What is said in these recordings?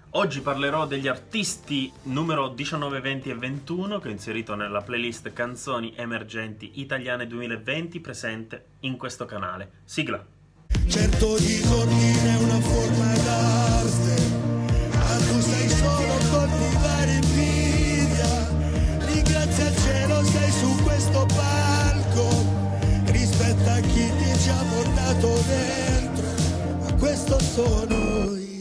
Oggi parlerò degli artisti numero 19, 20 e 21 che ho inserito nella playlist Canzoni Emergenti Italiane 2020 presente in questo canale. Sigla! Certo disordine è una forma d'arte, ma tu sei solo coltivare invidia. Ringrazia il cielo, sei su questo palco, rispetta chi ti ci ha portato dentro, ma questo sono io.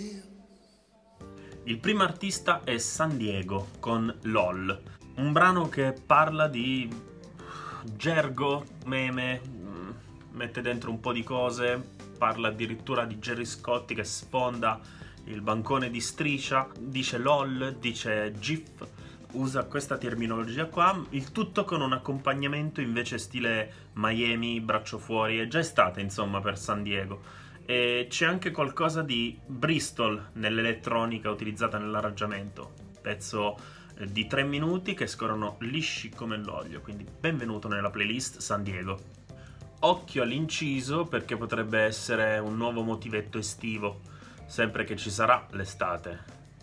Il primo artista è San Diego con LOL, un brano che parla di gergo, meme, mette dentro un po' di cose, parla addirittura di Gerry Scotti che sfonda il bancone di striscia, dice LOL, dice GIF, usa questa terminologia qua, il tutto con un accompagnamento invece stile Miami, braccio fuori, è già estate insomma per San Diego. E c'è anche qualcosa di Bristol nell'elettronica utilizzata nell'arrangiamento, pezzo di 3 minuti che scorrono lisci come l'olio, quindi benvenuto nella playlist San Diego. Occhio all'inciso perché potrebbe essere un nuovo motivetto estivo, sempre che ci sarà l'estate.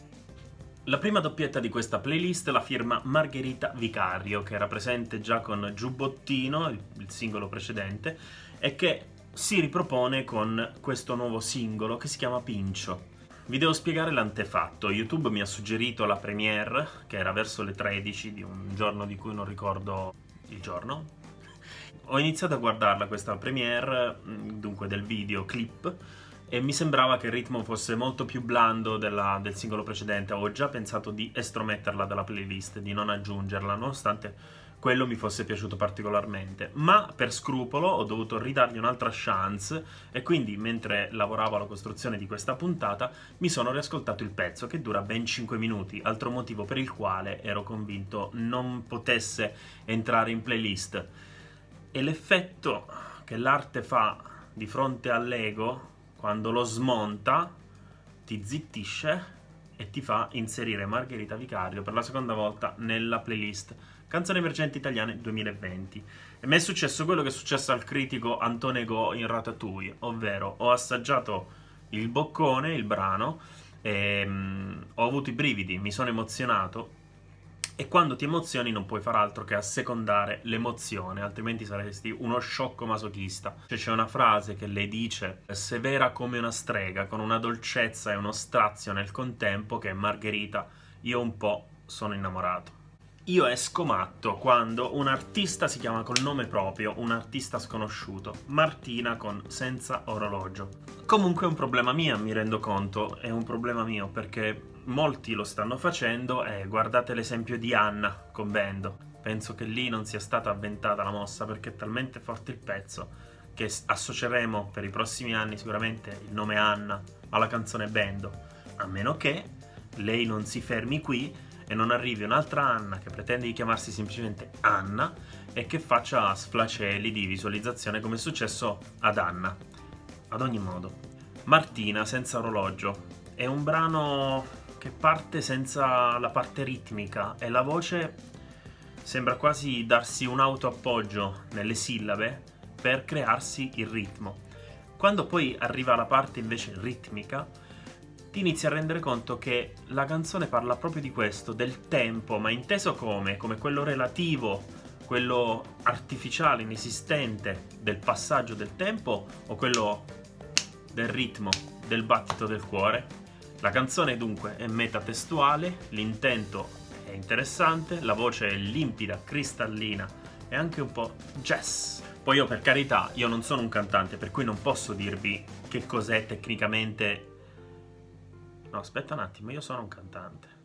La prima doppietta di questa playlist la firma Margherita Vicario, che era presente già con Giubbottino, il singolo precedente, e che si ripropone con questo nuovo singolo che si chiama Pincio. Vi devo spiegare l'antefatto. YouTube mi ha suggerito la premiere, che era verso le 13 di un giorno di cui non ricordo il giorno. Ho iniziato a guardarla questa premiere, dunque del videoclip, e mi sembrava che il ritmo fosse molto più blando del singolo precedente. Avevo già pensato di estrometterla dalla playlist, di non aggiungerla, nonostante quello mi fosse piaciuto particolarmente, ma per scrupolo ho dovuto ridargli un'altra chance e quindi mentre lavoravo alla costruzione di questa puntata mi sono riascoltato il pezzo che dura ben 5 minuti, altro motivo per il quale ero convinto non potesse entrare in playlist. E l'effetto che l'arte fa di fronte all'ego, quando lo smonta, ti zittisce e ti fa inserire Margherita Vicario per la seconda volta nella playlist Canzoni Emergenti Italiane 2020. E mi è successo quello che è successo al critico Anton Ego in Ratatouille, ovvero ho assaggiato il boccone, il brano, e ho avuto i brividi, mi sono emozionato, e quando ti emozioni non puoi far altro che assecondare l'emozione, altrimenti saresti uno sciocco masochista. C'è una frase che lei dice, severa come una strega, con una dolcezza e uno strazio nel contempo, che è Margherita, io un po' sono innamorato. Io esco matto quando un artista si chiama col nome proprio, un artista sconosciuto, Martina con Senza Orologio. Comunque è un problema mio, mi rendo conto, è un problema mio perché molti lo stanno facendo e guardate l'esempio di Anna con Bendo. Penso che lì non sia stata avventata la mossa perché è talmente forte il pezzo che associeremo per i prossimi anni sicuramente il nome Anna alla canzone Bendo, a meno che lei non si fermi qui e non arrivi un'altra Anna che pretende di chiamarsi semplicemente Anna e che faccia sflaceli di visualizzazione come è successo ad Anna. Ad ogni modo, Martina Senza Orologio è un brano che parte senza la parte ritmica e la voce sembra quasi darsi un autoappoggio nelle sillabe per crearsi il ritmo. Quando poi arriva la parte invece ritmica ti inizi a rendere conto che la canzone parla proprio di questo, del tempo, ma inteso come quello relativo, quello artificiale, inesistente del passaggio del tempo o quello del ritmo, del battito del cuore. La canzone dunque è metatestuale, l'intento è interessante, la voce è limpida, cristallina e anche un po' jazz. Poi io per carità, io non sono un cantante, per cui non posso dirvi che cos'è tecnicamente. No, aspetta un attimo, io sono un cantante.